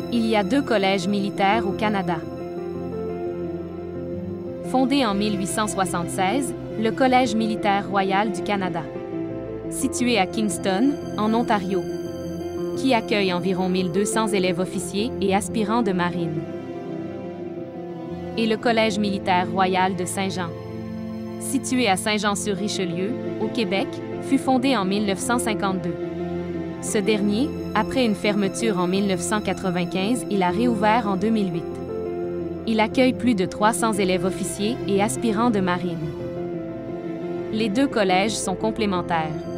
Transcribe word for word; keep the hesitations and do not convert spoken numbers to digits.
Il y a deux collèges militaires au Canada. Fondé en mille huit cent soixante-seize, le Collège militaire royal du Canada. Situé à Kingston, en Ontario, qui accueille environ mille deux cents élèves officiers et aspirants de marine. Et le Collège militaire royal de Saint-Jean. Situé à Saint-Jean-sur-Richelieu, au Québec, fut fondé en mille neuf cent cinquante-deux. Ce dernier, après une fermeture en mille neuf cent quatre-vingt-quinze, il a réouvert en deux mille huit. Il accueille plus de trois cents élèves officiers et aspirants de marine. Les deux collèges sont complémentaires.